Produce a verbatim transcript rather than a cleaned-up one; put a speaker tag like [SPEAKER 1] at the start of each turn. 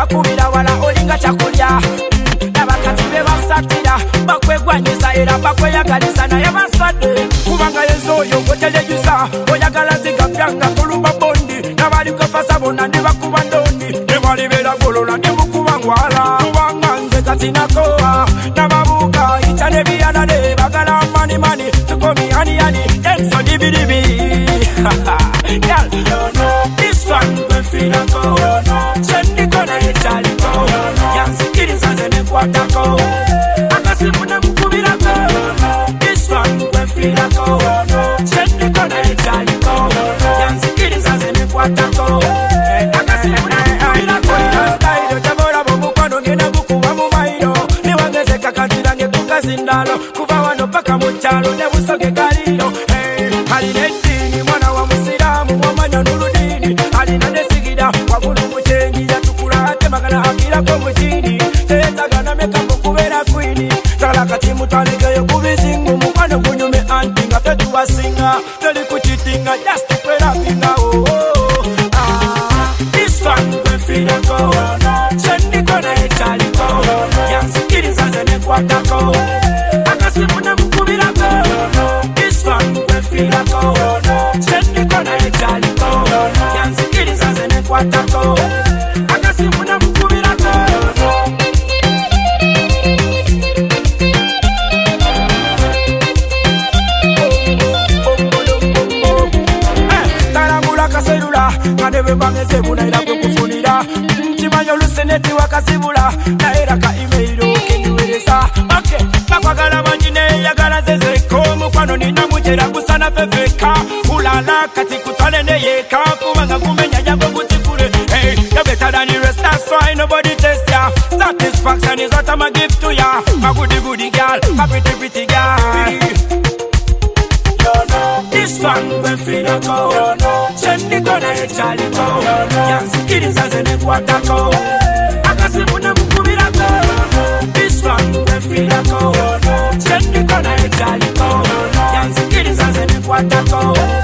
[SPEAKER 1] bakubira wala olinga chakulya nabakati be basatira bakwegwanyiza era bakweyagalisa naye basadde kubanga yezo oyo gweteleyisa oyagala zigapyanga kulumba bondi nabaliko fasa bona ndi bakuba ndondi ne balibera golola ndi mukuba ngwala kubanga nze katinakoa nababuuka itane biyalale bagala mani mani tukomi hani hani enso dibidibi girl this one we feel a go sendi kona itali go yansikiriza zene kwatako akasimuna mukubira go this one we feel a go sendi kona itali go yansikiriza zene kwatako akasimuna mukubira go style tabora bomukwano ngena gukuba mu mairo niwangeze kakatira nge kukazindalo kuva wano paka mu kyalo ne busoge galiro aline dini mwana wa musiramu wamanya nuludini alina nesigida wabulu muchengi yatukula ate magana akira ko mujini teyetagana mekapo kubera kwini tala kati mutanegeyo kubizingu mukwano gunyume anti nga tetuwasinga toli kuchitinga just kwera pinga oh, oh, ah this one we feel a go sendi kona etali go yansikiriza zene kwatako akasimuna mukubira go this one we feel a go sendi kona etali go yansikiriza zene kwatako akasimuna mukubira go tarabula kaserula kadebe bangeze bunaira kukufunira chimanyo luseneti wakasibula naera ka email kenduweleza okay bakwagala manjine yagala zezeko mukwano nina mujera kusana fefeka ulala kati kutale neyeka kubanga kumenya yabo kutikule hey you're better than the rest that's why nobody test ya satisfaction is what I'ma give to ya my goody goody girl my pretty pretty girl this one we feel a go sendi kona etali go yansikiriza zene kwatako akasimuna mukubira go this one we feel a go sendi kona etali go yansikiriza zene kwatako